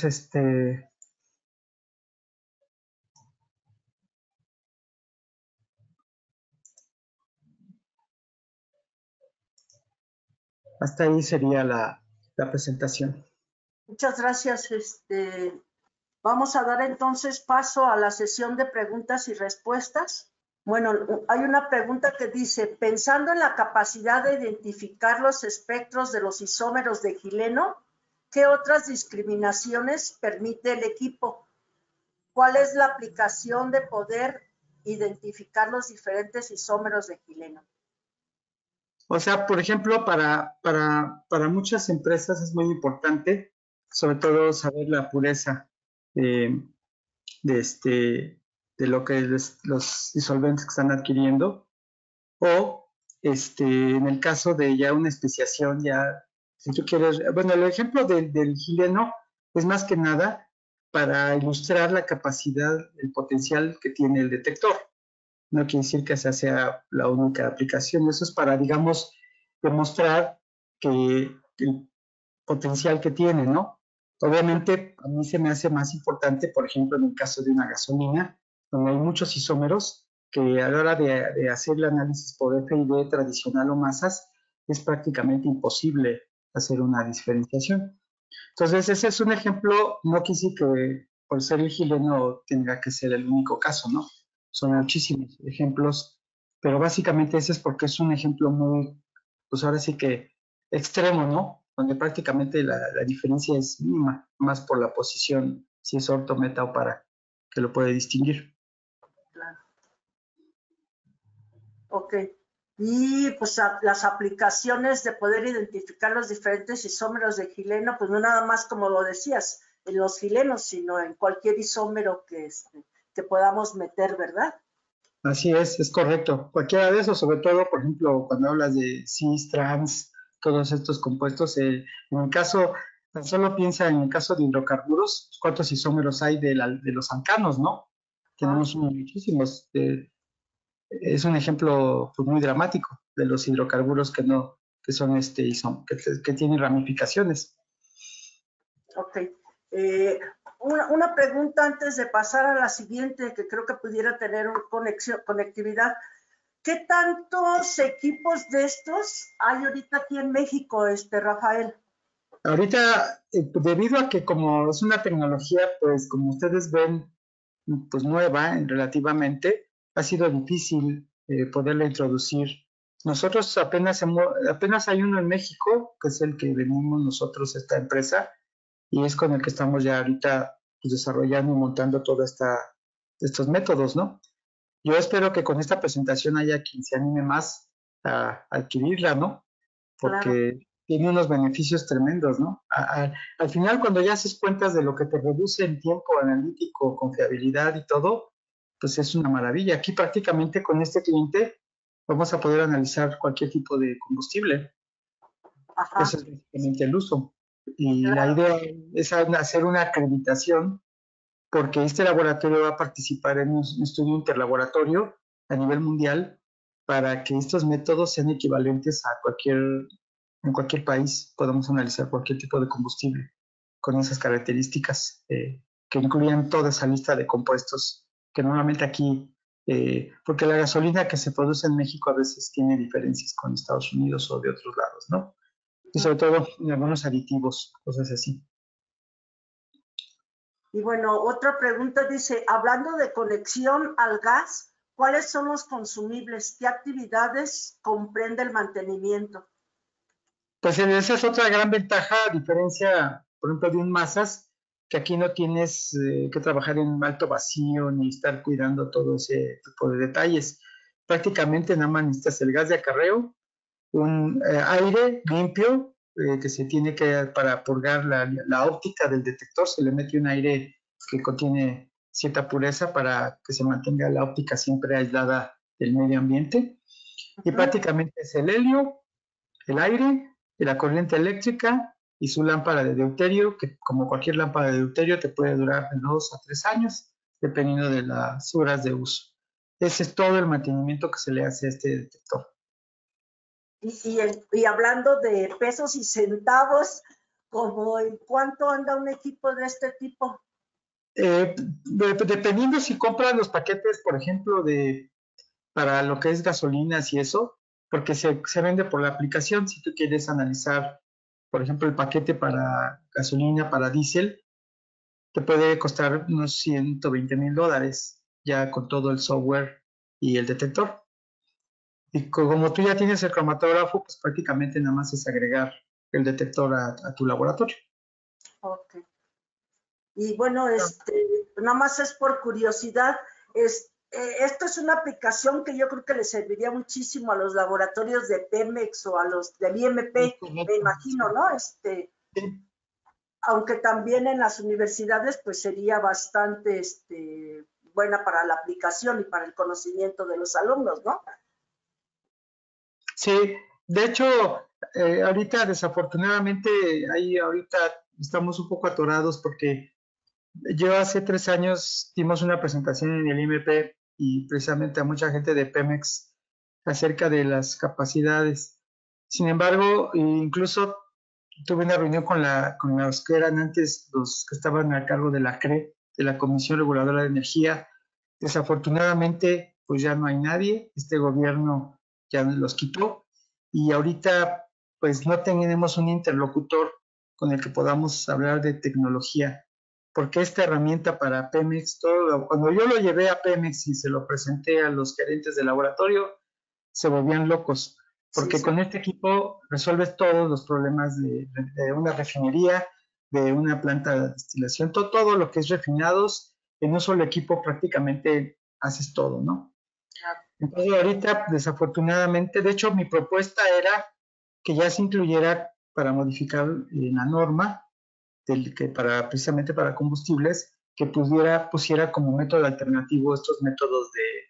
hasta ahí sería la presentación. Muchas gracias. Vamos a dar entonces paso a la sesión de preguntas y respuestas. Bueno, hay una pregunta que dice, pensando en la capacidad de identificar los espectros de los isómeros de Gileno, ¿qué otras discriminaciones permite el equipo? ¿Cuál es la aplicación de poder identificar los diferentes isómeros de Gileno? O sea, por ejemplo, para muchas empresas es muy importante, sobre todo saber la pureza de de lo que los disolventes que están adquiriendo, o en el caso de ya una especiación, ya, si tú quieres, bueno, el ejemplo del gileno es más que nada para ilustrar la capacidad, el potencial que tiene el detector. No quiere decir que esa sea la única aplicación, eso es para, digamos, demostrar que el potencial que tiene, ¿no? Obviamente, a mí se me hace más importante, por ejemplo, en el caso de una gasolina, donde hay muchos isómeros, que a la hora de hacer el análisis por FID tradicional o masas, es prácticamente imposible hacer una diferenciación. Entonces, ese es un ejemplo, no quise que por ser el gileno tenga que ser el único caso, ¿no? Son muchísimos ejemplos, pero básicamente ese es porque es un ejemplo muy, pues ahora sí que extremo, ¿no? Donde prácticamente la diferencia es mínima, más por la posición, si es orto, meta o para, que lo puede distinguir. Claro. Ok. Y pues las aplicaciones de poder identificar los diferentes isómeros de gileno, pues no nada más como lo decías, en los gilenos, sino en cualquier isómero que podamos meter, ¿verdad? Así es correcto. Cualquiera de esos, sobre todo, por ejemplo, cuando hablas de cis, trans, todos estos compuestos, en el caso, tan solo piensa en el caso de hidrocarburos, ¿cuántos isómeros hay de los alcanos, no? Tenemos muchísimos. Es un ejemplo pues, muy dramático de los hidrocarburos que no, que son que tienen ramificaciones. Ok. Una pregunta antes de pasar a la siguiente, que creo que pudiera tener conectividad. ¿Qué tantos equipos de estos hay ahorita aquí en México, Rafael? Ahorita, debido a que como es una tecnología, pues como ustedes ven, pues nueva relativamente, ha sido difícil poderla introducir. Nosotros apenas hay uno en México, que es el que venimos nosotros, esta empresa, y es con el que estamos ya ahorita pues, desarrollando y montando todos estos métodos, ¿no? Yo espero que con esta presentación haya quien se anime más a adquirirla, ¿no? Porque Claro. tiene unos beneficios tremendos, ¿no? Al final, cuando ya haces cuentas de lo que te reduce en tiempo analítico, confiabilidad y todo, pues es una maravilla. Aquí prácticamente con este cliente vamos a poder analizar cualquier tipo de combustible. Ajá. Eso es básicamente el uso. Y la Claro. idea es hacer una acreditación porque este laboratorio va a participar en un estudio interlaboratorio a nivel mundial para que estos métodos sean equivalentes en cualquier país, podamos analizar cualquier tipo de combustible con esas características que incluyan toda esa lista de compuestos que normalmente aquí, porque la gasolina que se produce en México a veces tiene diferencias con Estados Unidos o de otros lados, ¿no? Y sobre todo en algunos aditivos, cosas así. Y bueno, otra pregunta dice, hablando de conexión al gas, ¿cuáles son los consumibles? ¿Qué actividades comprende el mantenimiento? Pues esa es otra gran ventaja, a diferencia, por ejemplo, de un masas, que aquí no tienes que trabajar en alto vacío ni estar cuidando todo ese tipo de detalles. Prácticamente nada más necesitas el gas de acarreo, un aire limpio que se tiene que, para purgar la óptica del detector, se le mete un aire que contiene cierta pureza para que se mantenga la óptica siempre aislada del medio ambiente. Y prácticamente es el helio, el aire, y la corriente eléctrica y su lámpara de deuterio, que como cualquier lámpara de deuterio te puede durar de 2 a 3 años, dependiendo de las horas de uso. Ese es todo el mantenimiento que se le hace a este detector. Y hablando de pesos y centavos, ¿cómo en cuánto anda un equipo de este tipo? Dependiendo si compras los paquetes, por ejemplo, para lo que es gasolinas y eso, porque se vende por la aplicación. Si tú quieres analizar, por ejemplo, el paquete para gasolina, para diésel, te puede costar unos $120,000 ya con todo el software y el detector. Y como tú ya tienes el cromatógrafo, pues prácticamente nada más es agregar el detector a tu laboratorio. Ok. Y bueno, nada más es por curiosidad, esto es una aplicación que yo creo que le serviría muchísimo a los laboratorios de Pemex o a los del IMP, me imagino, ¿no? Sí. Aunque también en las universidades pues sería bastante buena para la aplicación y para el conocimiento de los alumnos, ¿no? Sí, de hecho, ahorita desafortunadamente, ahorita estamos un poco atorados porque yo hace 3 años dimos una presentación en el IMP y precisamente a mucha gente de Pemex acerca de las capacidades. Sin embargo, incluso tuve una reunión con los que eran antes los que estaban a cargo de la CRE, de la Comisión Reguladora de Energía. Desafortunadamente, pues ya no hay nadie, este gobierno ya los quitó y ahorita pues no tenemos un interlocutor con el que podamos hablar de tecnología, porque esta herramienta para Pemex, cuando yo lo llevé a Pemex y se lo presenté a los gerentes de laboratorio, se volvían locos, porque Sí, con este equipo resuelves todos los problemas de una refinería, de una planta de destilación, todo lo que es refinados, en un solo equipo prácticamente haces todo, ¿no? Entonces ahorita, desafortunadamente, de hecho mi propuesta era que ya se incluyera para modificar la norma, para, precisamente para combustibles, que pusiera como método alternativo estos métodos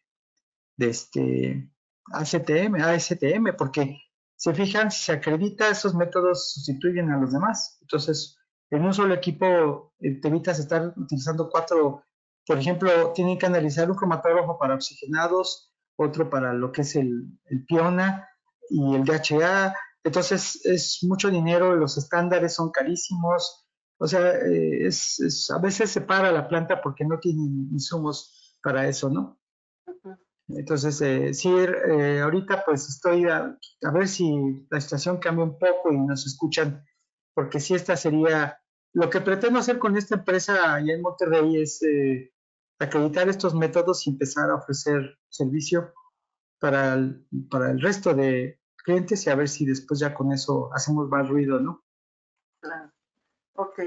de ASTM, porque se fijan, si se acredita, esos métodos sustituyen a los demás. Entonces, en un solo equipo te evitas estar utilizando 4, por ejemplo, tienen que analizar un cromatógrafo para oxigenados, otro para lo que es el PIONA y el DHA. Entonces, es mucho dinero, los estándares son carísimos. O sea, a veces se para la planta porque no tienen insumos para eso, ¿no? Entonces, sí, ahorita pues estoy a ver si la situación cambia un poco y nos escuchan, porque sí, esta sería, lo que pretendo hacer con esta empresa allá en Monterrey es acreditar estos métodos y empezar a ofrecer servicio para el resto de clientes y a ver si después ya con eso hacemos más ruido, ¿no? Claro. Ok.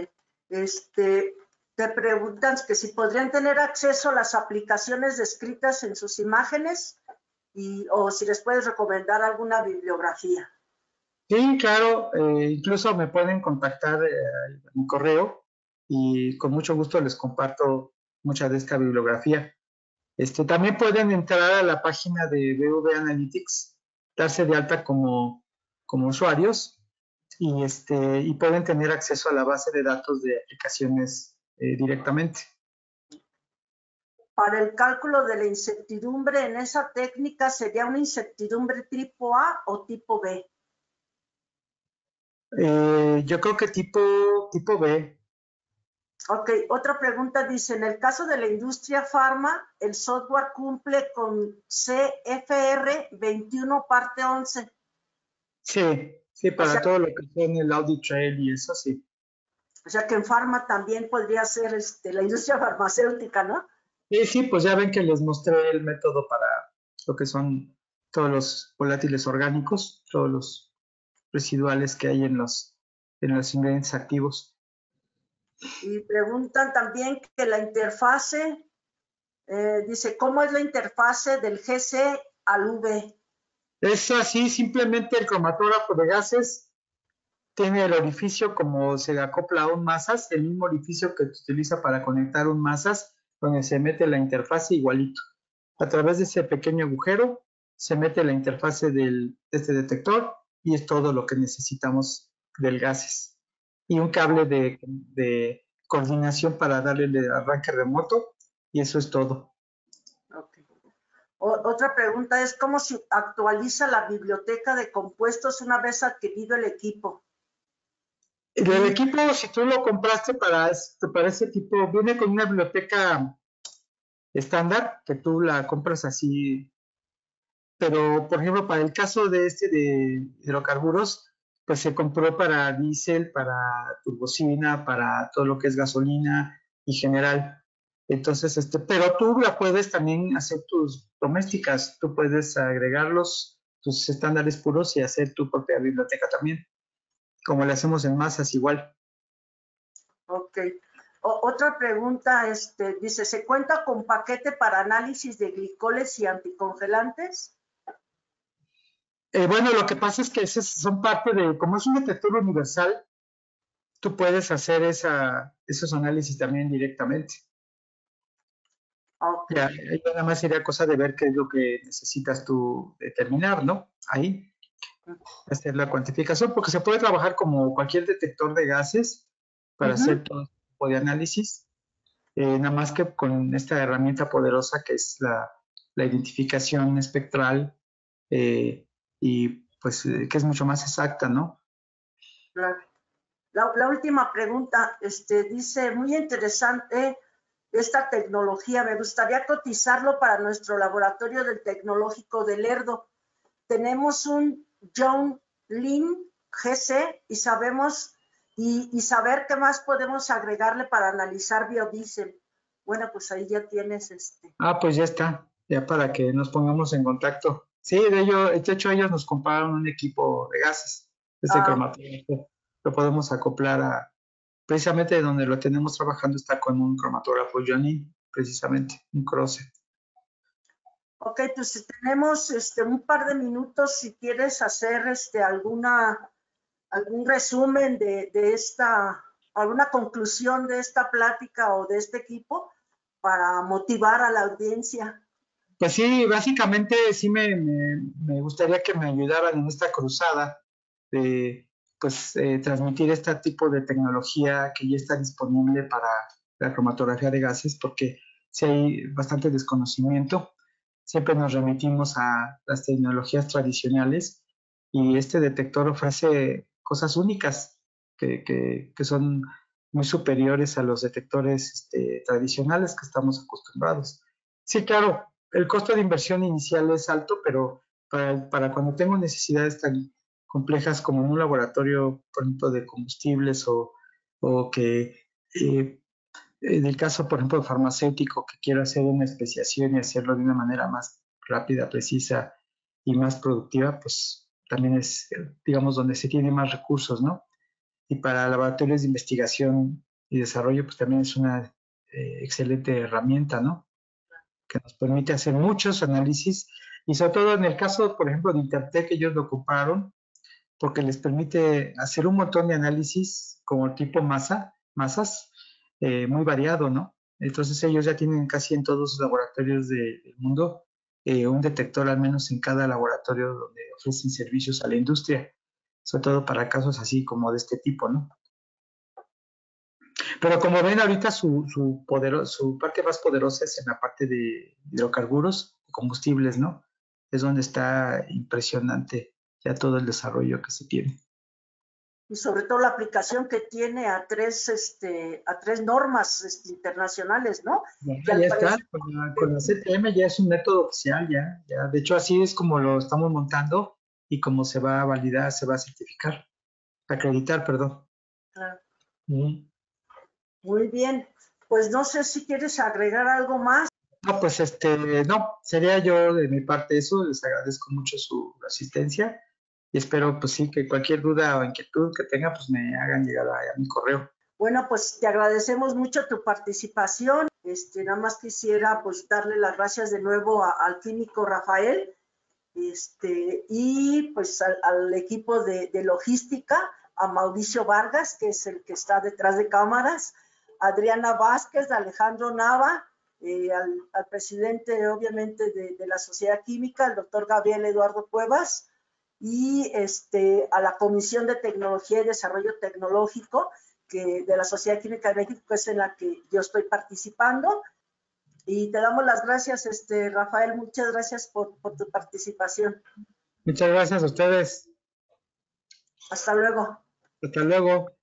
Te preguntan que si podrían tener acceso a las aplicaciones descritas en sus imágenes o si les puedes recomendar alguna bibliografía. Sí, claro, incluso me pueden contactar a mi correo y con mucho gusto les comparto mucha de esta bibliografía. También pueden entrar a la página de BV Analytics, darse de alta como usuarios y pueden tener acceso a la base de datos de aplicaciones directamente. Para el cálculo de la incertidumbre en esa técnica, ¿sería una incertidumbre tipo A o tipo B? Yo creo que tipo B. Ok, otra pregunta dice, en el caso de la industria farma, el software cumple con CFR 21 parte 11. Sí, O para sea, todo lo que son el audit trail y eso sí. o sea que en farma también podría ser la industria farmacéutica, ¿no? Sí, pues ya ven que les mostré el método para lo que son todos los volátiles orgánicos, todos los residuales que hay en los ingredientes activos. Y preguntan también que la interfase, dice, ¿cómo es la interfase del GC al V? Es así, simplemente el cromatógrafo de gases tiene el orificio como se acopla a un masas, el mismo orificio que se utiliza para conectar un masas, donde se mete la interfase igualito. A través de ese pequeño agujero se mete la interfase de este detector y es todo lo que necesitamos del gases. Y un cable de coordinación para darle el arranque remoto y eso es todo. Okay. Otra pregunta es, ¿cómo se actualiza la biblioteca de compuestos una vez adquirido el equipo? El equipo, si tú lo compraste para ese tipo, viene con una biblioteca estándar que tú la compras así, pero por ejemplo, para el caso de hidrocarburos, pues se compró para diésel, para turbocina, para todo lo que es gasolina y general. Entonces, pero tú la puedes también hacer tus domésticas, tú puedes agregarlos, tus estándares puros y hacer tu propia biblioteca también, como le hacemos en masas igual. Ok. Otra pregunta, dice, ¿se cuenta con paquete para análisis de glicoles y anticongelantes? Bueno, lo que pasa es que esos son parte como es un detector universal, tú puedes hacer esos análisis también directamente. Ok. Ya, nada más sería cosa de ver qué es lo que necesitas tú determinar, ¿no? Ahí, hacer la cuantificación, porque se puede trabajar como cualquier detector de gases para Ujú. hacer todo tipo de análisis, nada más que con esta herramienta poderosa que es la identificación espectral y pues que es mucho más exacta, ¿no? Claro. La última pregunta, dice, muy interesante esta tecnología. Me gustaría cotizarlo para nuestro laboratorio del Tecnológico de Lerdo. Tenemos un John Lin GC y sabemos y saber qué más podemos agregarle para analizar biodiesel. Bueno, pues ahí ya tienes Ah, pues ya está, ya para que nos pongamos en contacto. Sí, de hecho ellos nos compraron un equipo de gases, este Ah, cromatógrafo. Lo podemos acoplar a, precisamente donde lo tenemos trabajando está con un cromatógrafo Johnny, precisamente, un Croce. ok, pues si tenemos un par de minutos, si quieres hacer algún resumen de esta, alguna conclusión de esta plática o de este equipo para motivar a la audiencia. Pues sí, básicamente sí me gustaría que me ayudaran en esta cruzada de pues transmitir este tipo de tecnología que ya está disponible para la cromatografía de gases, porque sí hay bastante desconocimiento. Siempre nos remitimos a las tecnologías tradicionales y este detector ofrece cosas únicas que son muy superiores a los detectores tradicionales que estamos acostumbrados. Sí, claro, el costo de inversión inicial es alto, pero para cuando tengo necesidades tan complejas como en un laboratorio, por ejemplo, de combustibles o que en el caso, por ejemplo, farmacéutico, que quiero hacer una especiación y hacerlo de una manera más rápida, precisa y más productiva, pues también es, digamos, donde se tiene más recursos, ¿no? Y para laboratorios de investigación y desarrollo, pues también es una excelente herramienta, ¿no? Que nos permite hacer muchos análisis y sobre todo en el caso, por ejemplo, de Intertek, ellos lo ocuparon porque les permite hacer un montón de análisis como tipo masas, muy variado, ¿no? Entonces ellos ya tienen casi en todos los laboratorios del mundo un detector al menos en cada laboratorio donde ofrecen servicios a la industria, sobre todo para casos así como de este tipo, ¿no? Pero como ven ahorita su parte más poderosa es en la parte de hidrocarburos, combustibles, ¿no? Es donde está impresionante ya todo el desarrollo que se tiene. Y sobre todo la aplicación que tiene a tres normas internacionales, ¿no? Ya, Que al ya está, parecer, con la CTM ya es un método oficial, ya. De hecho, así es como lo estamos montando y cómo se va a validar, se va a certificar, acreditar, perdón. Ujú. muy bien. Pues no sé si quieres agregar algo más. No, pues no, sería yo de mi parte eso, les agradezco mucho su asistencia y espero pues sí que cualquier duda o inquietud que tenga pues me hagan llegar a mi correo. Bueno, pues te agradecemos mucho tu participación. Nada más quisiera pues darle las gracias de nuevo al químico Rafael, y pues al equipo de logística, a Mauricio Vargas, que es el que está detrás de cámaras, Adriana Vázquez, Alejandro Nava, al presidente obviamente de la Sociedad Química, el doctor Gabriel Eduardo Cuevas, y a la Comisión de Tecnología y Desarrollo Tecnológico de la Sociedad Química de México, que es en la que yo estoy participando. Y te damos las gracias, Rafael, muchas gracias por tu participación. Muchas gracias a ustedes. Hasta luego. Hasta luego.